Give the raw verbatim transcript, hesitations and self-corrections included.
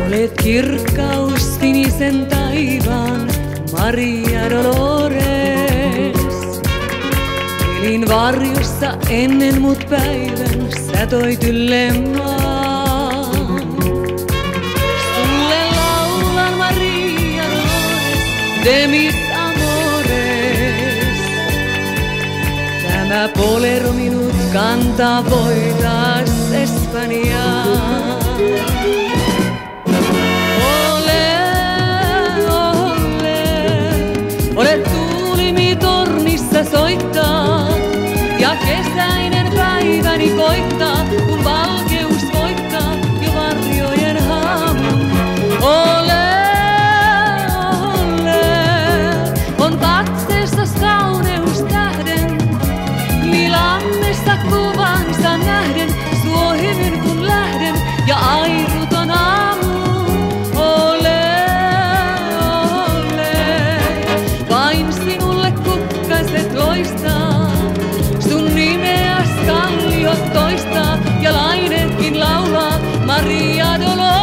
Olet kirkkaus sinisen taivaan, Maria Dolores. Elin varjossa ennen mut päivän, sä toit yllemmaan. Sulle laulan Maria Dolores, de mis amores. Tämä bolero minut kantaa voitas Espanjaan. Olet tuulimi tornissa soittaa, ja kesäinen päiväni koittaa, kun valkeus voittaa jo varjojen haamun. Ole, ole, on katseessa kauneus tähden, Milammessa kuvansa nähden, suohimen kun lähden ja airuton aamu. Sun nimeäs kalliot toistaa ja lainetkin laulaa Maria Dolores.